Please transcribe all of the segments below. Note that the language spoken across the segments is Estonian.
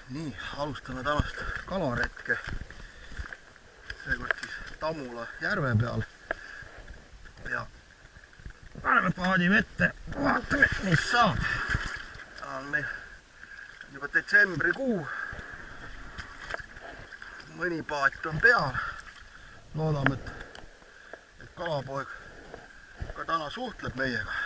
Nii, alustame tänast kalaretke. Seekord siis Tammula järve peal. Ja paneme paadi vette, vaatame mis saab. On meil juba detsembrikuu. Mõni paat on peal. Loodame, et kalapoeg ka täna suhtleb meiega.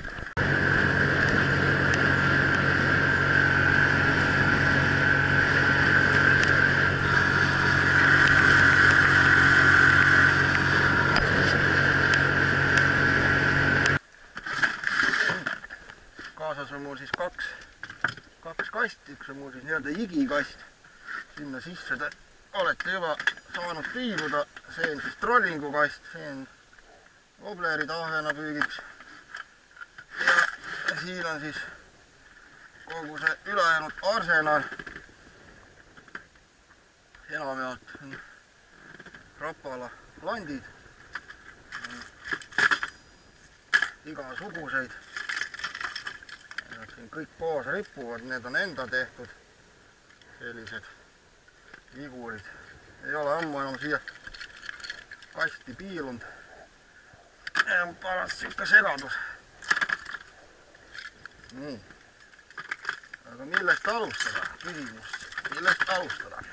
Kaasas on mul siis kaks kasti, üks on mul siis nii-öelda igikast. Sinna sisse te olete juba saanud piiluda. See on siis trollingu kast, see on wobleri tahvena püügiks. Ja siin on siis kogu see ülejäänud arsenal. Enamjaolt on rapala landid. Igasuguseid. Siin kõik koos ripuvad, need on enda tehtud sellised vigurid. Ei ole ammu enam siia kasti piilunud. On paras siuke segadus. Nii. Aga millest alustada? Küsimus, millest alustada?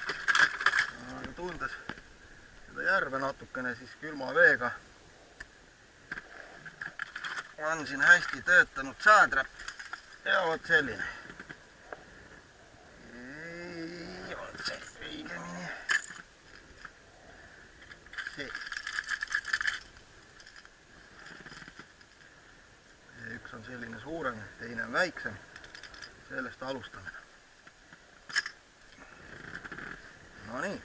Tundes seda järve natukene siis külma veega on siin hästi töötanud säädräpp. Ja vot selline. Ei olnud see õigemini. See. Üks on selline suurem, teine on väiksem. Sellest alustame. No nii.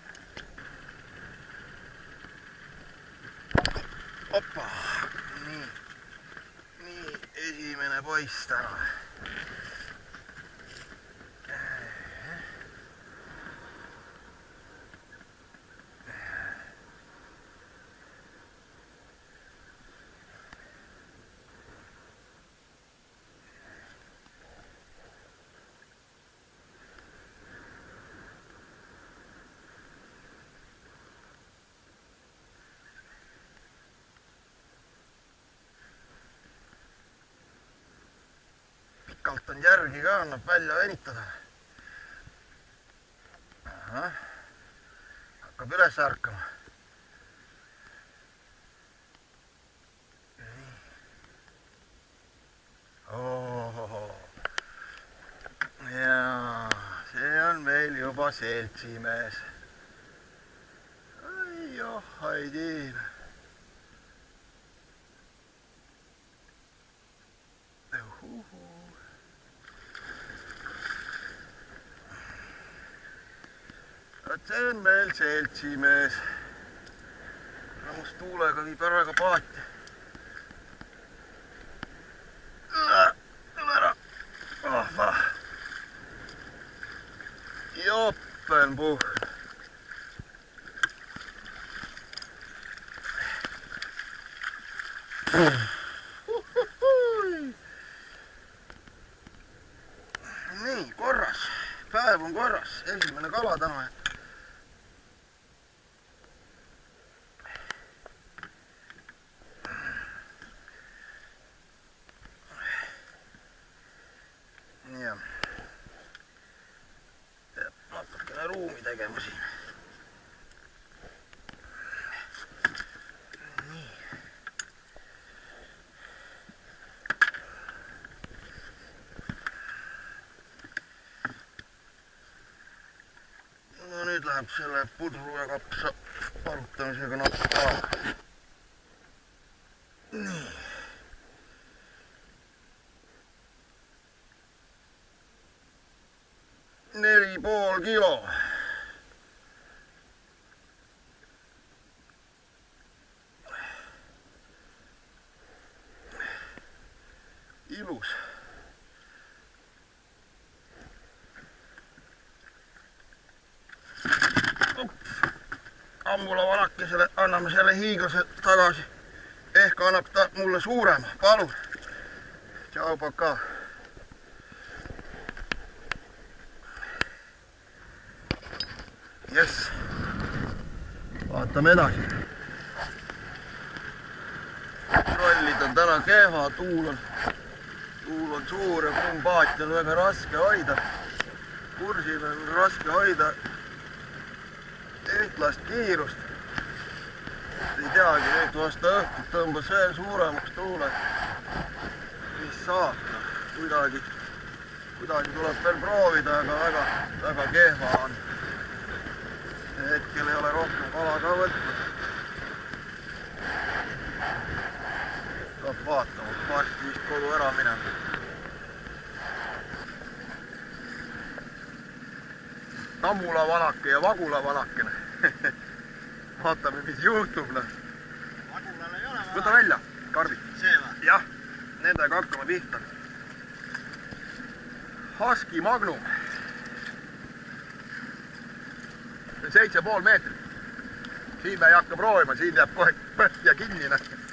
Oppa. Nii. Esimene poiss täna. Pikalt on järgi ka, annab välja venitada. Aha. Hakkab üles ärkama. Ohoho. Ja see on meil juba seltsimees. Ai joh, Haidin. See on meil seltsimees. Rammus tuulega viib ära ka paati. Tule ära. Ahva. Joppen puh. Nii, korras. Päev on korras. Esimene kala täna. Natukene ruumi tegema siin. Nii. No nüüd läheb selle pudru ja kapsa palutamisega natuke aega. Nii. 4,5 kilo. Ilus. Ammula vanakesele anname selle hiiglase tagasi. Ehk annab ta mulle suurema. Palun. Tšau, pakaa. Jess. Vaatame edasi. Trollid on täna kehva, tuul on suur ja kumbaati on väga raske hoida. Kursil on raske hoida ühtlast kiirust. Ei teagi, nüüd vasta õhtut tõmbas veel suuremaks tuule. Mis saab? Kuidagi tuleb veel proovida, aga väga kehva on. Hetkel ei ole rohkem kala ka võtnud. Saab vaatama, varsti vist kodu ära minema. Tammula vanake ja Vagula vanakene. Vaatame, mis juhtub. Vagulal ei ole vanake. Võta välja, Karbi. See või? Jah, nendega hakkame pihta. Husky Magnum. 7,5 meetrit. Siin me ei hakka proovima, siin jääb kohe põhja kinni.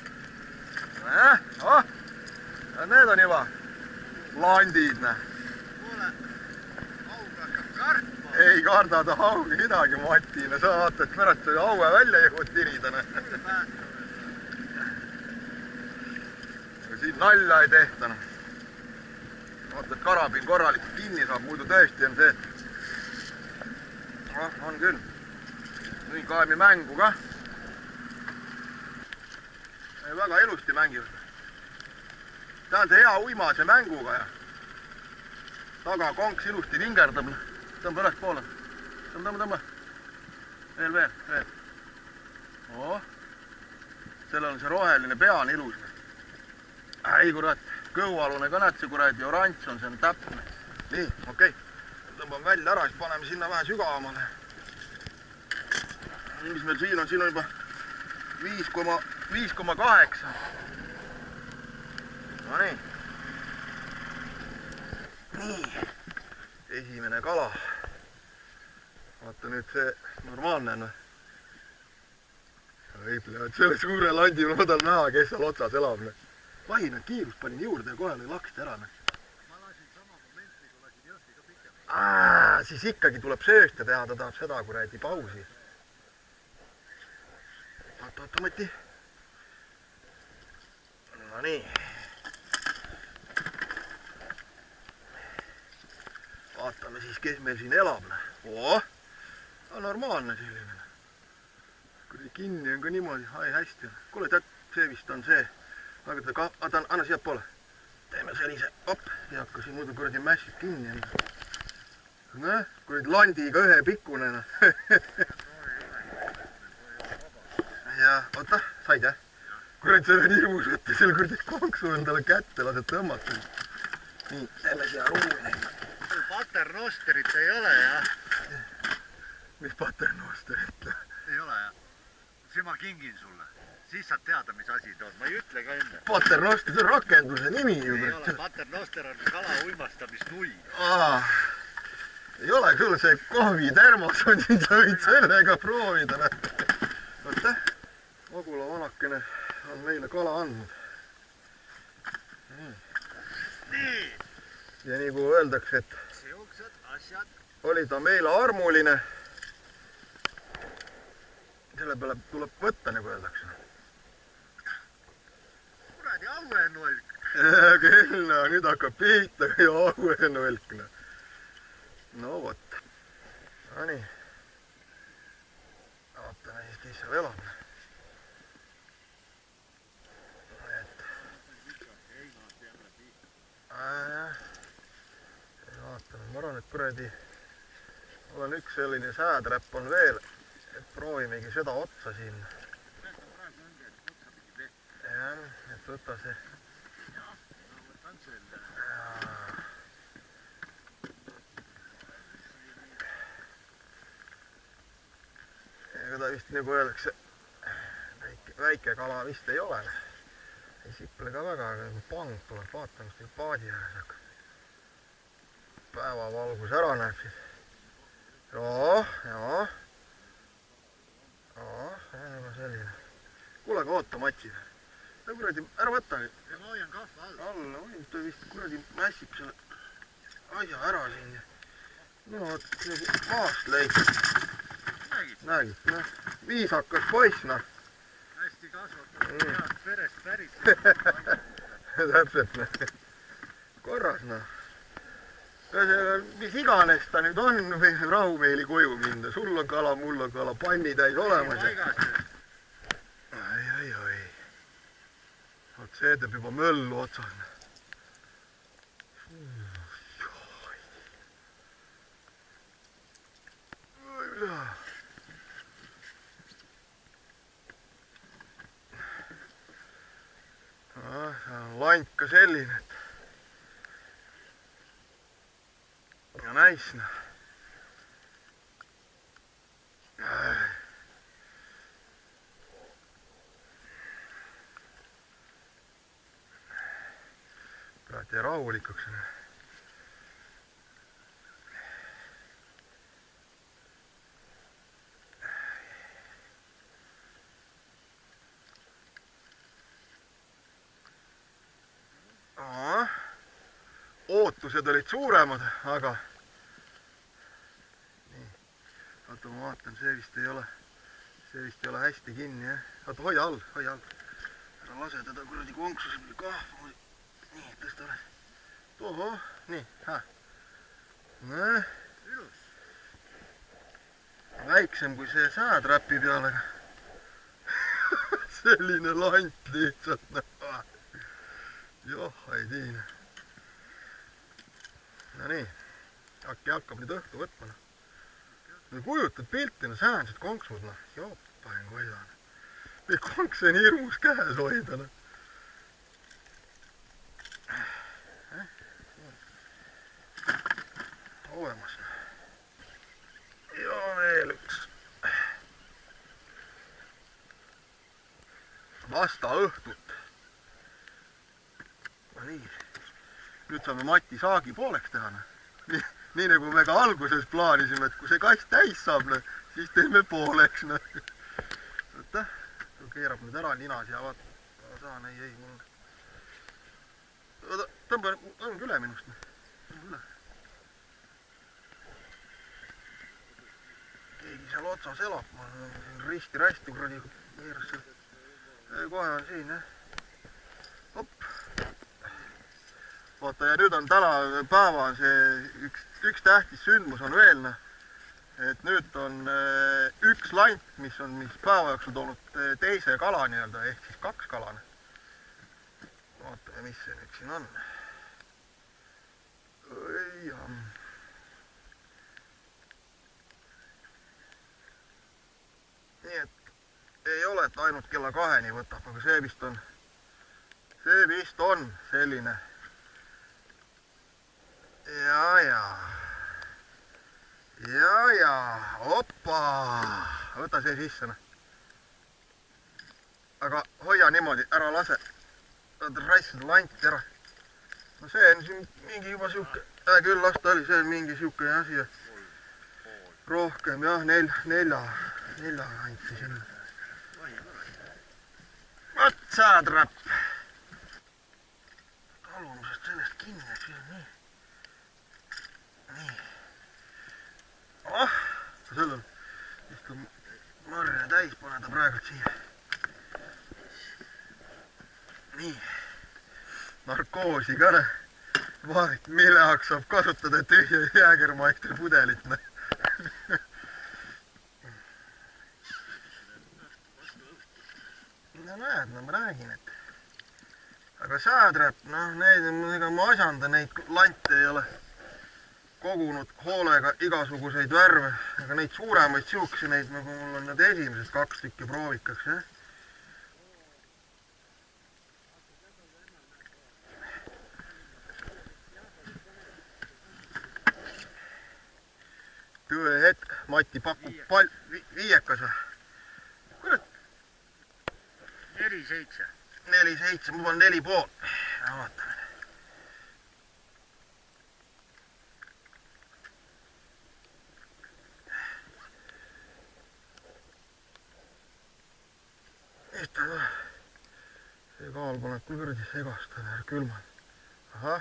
Need on juba landid. Kuule, haug hakkab kartma. Ei karda ta haugi midagi, Mati. Sa vaata, et pärast selle haue välja jõud tirida. Siin nalja ei tehta. Vaata, et karabin korralikult kinni saab, muidu tõesti on see, et on küll. Nüüd kaemi mängu ka. Väga ilusti mängivad. Ta on see hea uimase mänguga ja taga konks ilusti vingerdab. Tõmba üles poole. Tõmba. Veel. Sellel on see roheline pea on ilus. Ei kurat, kõhualune ka näed see kuradi oranž on, see on täpne. Nii, okei. Tõmbame välja ära, siis paneme sinna vähe sügavamale. Mis meil siin on juba 5,8. No nii. Nii. Esimene kala. Vaata nüüd see normaalne on. Selle suure landi ma tahan näha, kes seal otsas elab. Vahi, kiirust panin juurde ja kohe lõi laksti ära. Ma lasin sama momenti, kui lasin jõhti ka pikemalt. Siis ikkagi tuleb söösta teha, ta tahab seda kuradi pausi. Oota, Mati. No nii. Vaatame siis, kes meil siin elab. Normaalne selline. Kui kinni on ka niimoodi, hästi. Kuule, tead, see vist on see. Anna siia poole. Teeme sellise, ei hakka siin muidu kuradi mässid kinni. Kuradi landiga ühe pikkune. Ja, oota, said jah? Kuradi see on hirmus võtta, selle kuradi konksu endale kätte lased tõmmata. Nii, teeme siia ruumi. Paternosterit ei ole, jah? Mis paternosterit? Ei ole, jah? See ma kingin sulle. Siis saad teada, mis asi tood. Ma ei ütle ka enne. Paternoster, see on rakenduse nimi. Ei ole, paternoster on kala uimastamisnui. Ei ole küll, see kohvitermos on siin, sa võid sellega proovida. Vaata, Vagula vanakene on meile kala andnud. Nii. Ja nii kui öeldakse, et oli ta meile armuline. Selle peale tuleb võtta, nagu öeldakse. Kuradi auenolk. Küll, nüüd hakkab pihta ja auenolk. No vot. No nii. Vaatame siis, kes seal elab. Vaatame, ma arvan, et kuradi olen üks selline sääträpp on veel. Et proovimegi seda otsa siin. Jah, et võta see. Ega ta vist nagu öeldakse, väike kala vist ei ole. Ei siple ka väga, aga pang tuleb vaatamist või paadi ääres hakkab. Päevavalgus ära näeb siis. Jaa. See on juba selline. Kuule, aga oota, Mati. Kuradi, ära võta. Ma hoian kahva all. Alla, ta vist kuradi mässib selle asja ära siin. No, maast lõi. nägid, noh. Viisakas poiss, noh. hästi kasvatatud, head perest pärit. Täpselt, noh. Korras, noh. Mis iganes ta nüüd on, või rahumeeli koju minna. Sul on kala, mul on kala, panni täis olemas. Ai. Vot see teeb juba möllu otsas. Lant ka selline, et ja näis, noh. Praegu jäi rahulikuks. Ootused olid suuremad, aga nii. Oota, ma vaatan, see vist ei ole hästi kinni, jah. Oota, hoia all. Ära lase teda kuradi konksus kahva. Nii, tõsta üles. Ohoh, nii, väiksem kui see sääträpi peale. Selline lant lihtsalt. Joh, ei tiina. No nii, äkki hakkab nüüd õhtu võtma. Nüüd kujutad pilti, no säänsed konksud, noh. Joppain koidan. Neid konkse on hirmus käes hoida, noh. Olemas. Ja veel üks. Vasta õhtut. No nii. Nüüd saame Mati saagi pooleks teha. Nii nagu me ka alguses plaanisime, et kui see kast täis saab, siis teeme pooleks. Võtta, keerab nüüd ära ninas ja vaata. Saan, ei, mul. Tõmba, tõmba üle minust. Üle. Keegi seal otsas elab, ma risti-rästi kuradi keeras seal. Kohe on siin, jah. Hopp. Vaata, ja nüüd on täna päeva see üks tähtis sündmus on veel, et nüüd on üks lant, mis päeva jooksul toonud teise kala nii-öelda, ehk siis 2 kala. Vaatame, mis see nüüd siin on. Nii et ei ole, et ainult kella 2-ni võtab, aga see vist on selline. Ja, oppa, võta see sisse. Aga hoia niimoodi, ära lase. Raissad lanti ära. No see on siin mingi juba siuke, küll lasta oli, see on mingi siuke asi. Rohkem jah, nelja anti sinna. Võt sääträpp. Talumusest sellest kinni, et see on nii. Sellel vist on marja täis, pane ta praegult siia. Nii. Narkoosi ka, vaadake, mille jaoks saab kasutada tühja Jägermeistri pudelit. No näed, ma räägin, et aga sääträpp, noh, ega ma asjanda neid lante ei ole kogunud hoolega igasuguseid värve, aga neid suuremaid siukse, neid nagu mul on need esimesed 2 tükki proovikaks, jah. Tõe hetk, Mati pakub viiekas või? Kurat? 4,7. 4,7, ma panen 4,5. Vaatame. See kaal paneb küll kõrdi segastada, külmad. Ahah.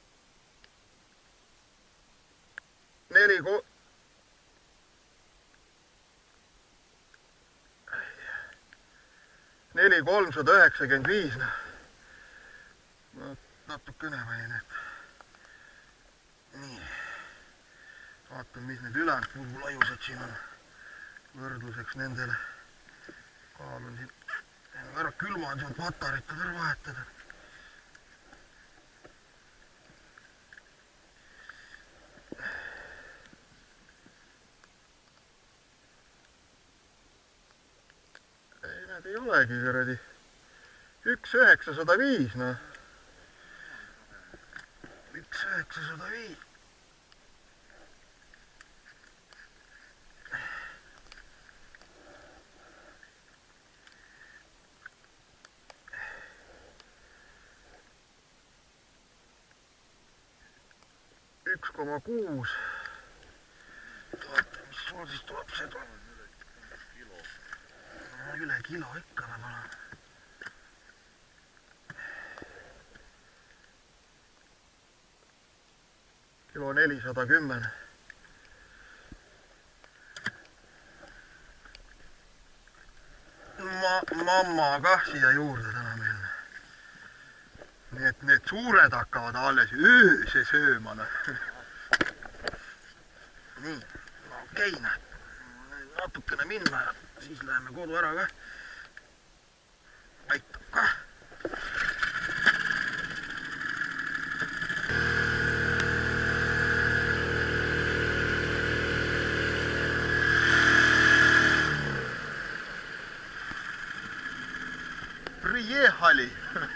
4,5. 4,395, noh. Natukene panin, et nii. Vaatan, mis need ülejäänud pulgulaiused siin on võrdluseks nendele. Kaalun siin ära külmad ja pataritad ära vahetada. Need ei olegi kuradi 1,905, noh. 1,905. Üks koma 6. Vaata, mis sul siis tuleb seda. Üle kilo ikka võib-olla. Kilo 410. Mamma kah siia juurde täna meil. Nii et need suured hakkavad alles ööse sööma. Nii, okei, natukene minna ja siis läheme kodu ära ka. Aitab ka. Приехали!